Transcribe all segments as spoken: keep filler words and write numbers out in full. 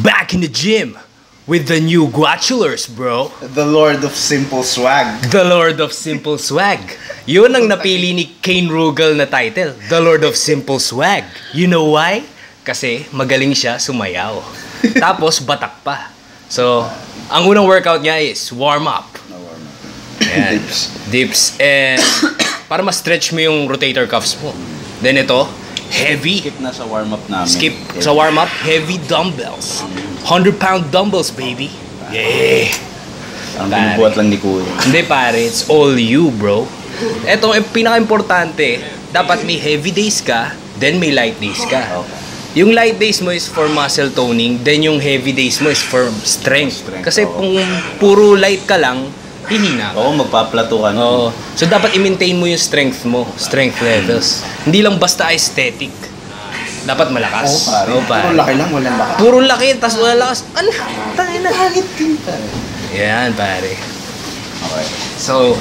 back in the gym with the new Guachulars, bro. The Lord of Simple Swag. The Lord of Simple Swag. Yun ang napili ni Kane Rugal na title. The Lord of Simple Swag. You know why? Kasi magaling siya sumayaw. Tapos batak pa. So, ang unang workout niya is warm up. No, warm up. Ayan. Dips. Dips. And para ma-stretch mo yung rotator cuffs mo. Then ito, heavy. Skip na sa warm up namin. Skip heavy. sa warm up, heavy dumbbells. one hundred pound dumbbells, baby. Yeah. Ang binubuhat lang ni Kuya. Hindi pare, it's all you, bro. Ito ang pinaka-importante, dapat may heavy days ka, then may light days ka. Okay. Yung light days mo is for muscle toning, then yung heavy days mo is for strength. Strength, Kasi oo. kung puro light ka lang, hihina ka. Oo, magpaplato ka. Oo. So dapat i-maintain mo yung strength mo, strength levels. Hindi lang basta aesthetic. Dapat malakas. Oo, pare. Oo, pare. Puro laki lang, walang lakas. Puro laki, tas wala lakas. Ano? Tayo na. Pangit din, pare. Yan, pare. Okay. So,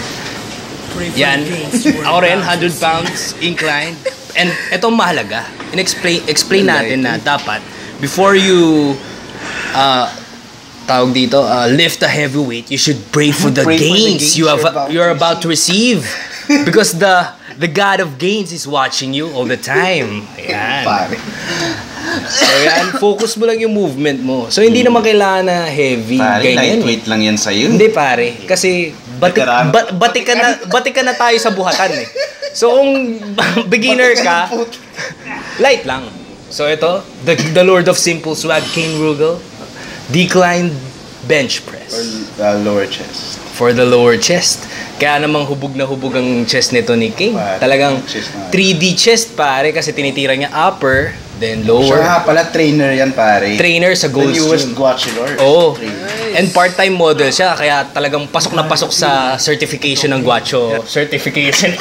yan. Ako rin, one hundred pounds inclined. And ito mahalaga. In-explain explain natin na dapat before you uh, tawag dito, uh, lift a heavy weight, you should pray for the Pray for the gains gains you have you're about you're to about to receive. Because the the God of gains is watching you all the time. Ayan. Pare. So yan, focus mo lang yung movement mo. So hindi naman kailangan na heavy, Pare, ganyan. lightweight lang yan sa'yo. Hindi pare, kasi batik, Veteran. ba, batik, ka na, batik ka na tayo sa buhatan eh. So kung beginner ka, light lang. So ito, the, the Lord of Simple Swag, Kane Rugal, declined bench Or press uh, lower chest. for the lower chest. Kaya namang hubog na hubog ang chest nito ni Kane. Pare, Talagang chest na. three D chest pare, kasi tinitira niya upper, then Siya lower. nga pala, trainer yan, pare. Trainer sa The Goldstream. newest Guachulars. Oo. Trainer. And part-time model siya, kaya talagang pasok na pasok sa certification ng Guacho. Certification.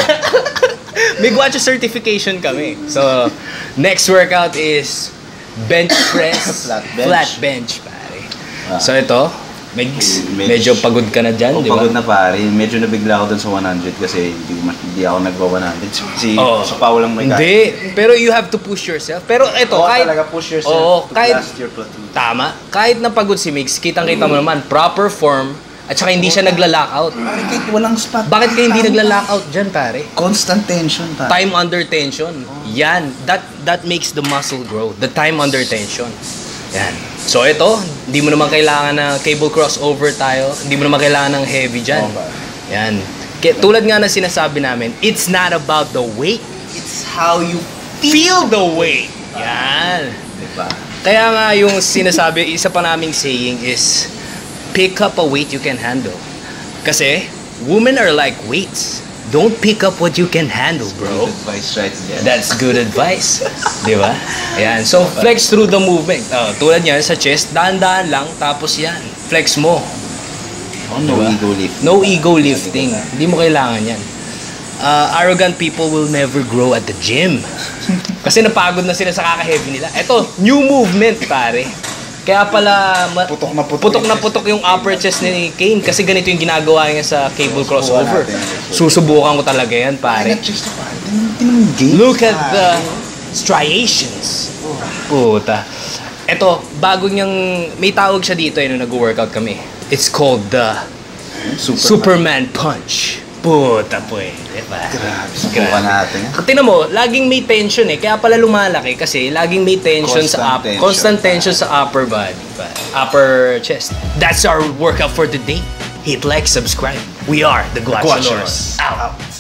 May Guacho certification kami. So, next workout is bench press. Flat bench. Flat bench, pare. Ah. So, ito, Megs, Medyo- medyo pagod ka na dyan, Oh, di ba? pagod na pare. Medyo nabigla ako dun sa one hundred kasi hindi, hindi ako nagwa one hundred. Si, Oo. sa Pao lang may Hindi, pero you have to push yourself. Pero ito, Oo, kahit... talaga push yourself Oo, to kahit- blast your platoon. Tama. Kahit na pagod si Migs, kitang-kita mo naman, proper form, at saka hindi siya nagla-lockout. Pare, kahit walang spot. Bakit ka hindi nagla-lockout dyan, pare? Constant tension, pare. Time under tension. Yan. That that makes the muscle grow. The time under tension. Yan. So ito, hindi mo naman kailangan na cable crossover tayo. Hindi mo naman kailangan ng heavy dyan. Oo, pare. Yan. Kaya, tulad nga na sinasabi namin, it's not about the weight. It's how you Feel the weight. Yan. diba? Kaya nga yung sinasabi, isa pa naming saying is, pick up a weight you can handle. Kasi, women are like weights. Don't pick up what you can handle, bro. Good advice right there. That's good advice. Di ba? Ayan. So, flex through the movement. Uh, tulad niyan sa chest, dahan-dahan lang, tapos yan. Flex mo. Oh, no Diba? ego lift. No ego lifting. Hindi mo kailangan yan. Uh, arrogant people will never grow at the gym. Kasi napagod na sila sa kaka-heavy nila. Ito, new movement, pare. Kaya pala, ma- Putok na putok putok yung na chest. putok yung upper chest ni Kane. Kasi ganito yung ginagawa niya sa cable crossover. natin. Susubukan ko talaga yan, pare. Pare, chest na pare. Tingnan tingnan mo yung gains. Look at the striations. Puta. Ito, bago niyang, may tawag siya dito eh, nung nag-workout kami. It's called the Superman Punch. Puta po eh. Diba? Grabe, subukan natin. Tingnan mo, laging may tension eh. Kaya pala lumalaki kasi laging may tension sa Constant up, tension. constant tension sa upper body, pa- upper chest. That's our workout for today. Hit like, subscribe. We are the Guachulars. Guachulars. Out.